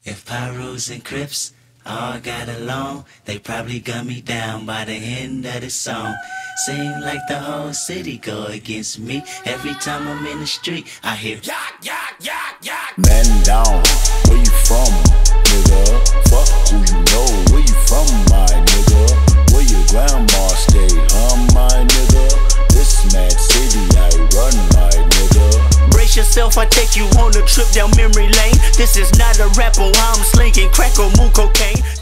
If Pyrus and Crips all got along, they probably gun me down by the end of the song. Seem like the whole city go against me. Every time I'm in the street, I hear yak, yak, yak, yak. Man down, where you from, nigga? Fuck who you know, where you from, my nigga? Where your grandma stay, my nigga? This mad city I run, my nigga. Brace yourself, I take you on a trip down memory lane. This is not a rap, I'm slinging crack or moon cocaine.